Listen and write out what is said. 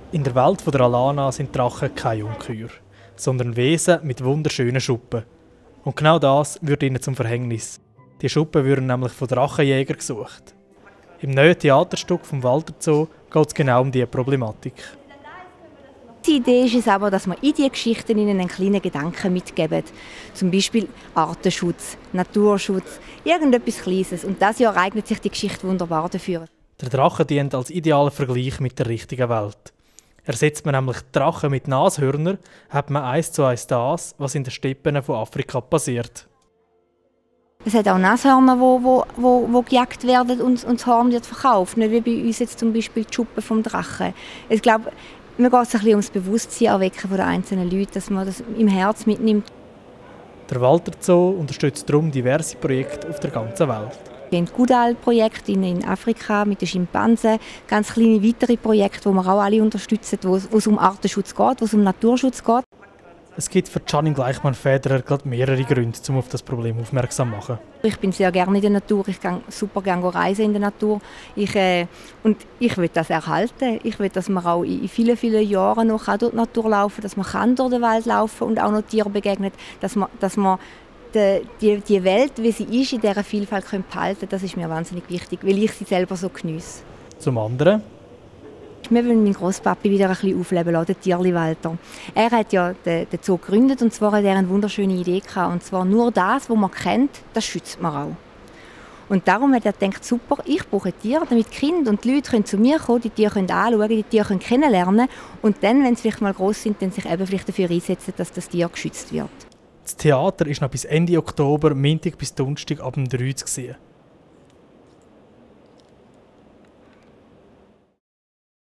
In der Welt der Alana sind Drachen keine Ungeheuer, sondern Wesen mit wunderschönen Schuppen. Und genau das wird ihnen zum Verhängnis. Die Schuppen würden nämlich von Drachenjägern gesucht. Im neuen Theaterstück vom Walter Zoo geht es genau um diese Problematik. Die Idee ist es aber, dass wir in diese Geschichten ihnen einen kleinen Gedanken mitgeben. Zum Beispiel Artenschutz, Naturschutz, irgendetwas Kleines. Und dieses Jahr eignet sich die Geschichte wunderbar dafür. Der Drache dient als idealer Vergleich mit der richtigen Welt. Ersetzt man nämlich Drachen mit Nashörnern, hat man 1:1 das, was in den Steppen von Afrika passiert. Es hat auch Nashörner, die gejagt werden und das Horn wird verkauft. Nicht wie bei uns jetzt zum Beispiel die Schuppen vom Drachen. Ich glaube, mir geht es ein bisschen ums Bewusstsein erwecken von den einzelnen Leuten, dass man das im Herz mitnimmt. Der Walter Zoo unterstützt darum diverse Projekte auf der ganzen Welt. Wir haben das Goodall-Projekt in Afrika mit den Schimpansen, ganz kleine weitere Projekte, die wir auch alle unterstützen, wo es um Artenschutz geht, wo es um Naturschutz geht. Es gibt für Janine Gleichmann-Federer mehrere Gründe, um auf das Problem aufmerksam zu machen. Ich bin sehr gerne in der Natur, ich gehe super gerne reisen in der Natur. Ich will das erhalten. Ich will, dass man auch in vielen, vielen Jahren noch durch die Natur laufen kann, dass man durch den Wald laufen kann und auch noch Tieren begegnet, dass man die Welt, wie sie ist, in dieser Vielfalt behalten können. Das ist mir wahnsinnig wichtig, weil ich sie selber so geniesse. Zum anderen? Wir wollen meinen Grosspapi wieder ein bisschen aufleben lassen, den Tierli-Walter. Er hat ja den Zoo gegründet und zwar hat er eine wunderschöne Idee gehabt. Und zwar nur das, was man kennt, das schützt man auch. Und darum hat er gedacht, super, ich brauche Tiere, damit die Kinder und die Leute zu mir kommen, die Tiere anschauen, die Tiere kennenlernen und dann, wenn sie vielleicht mal gross sind, dann sich eben vielleicht dafür einsetzen, dass das Tier geschützt wird. Das Theater ist noch bis Ende Oktober, Montag bis Donnerstag ab 3 Uhr zu sehen.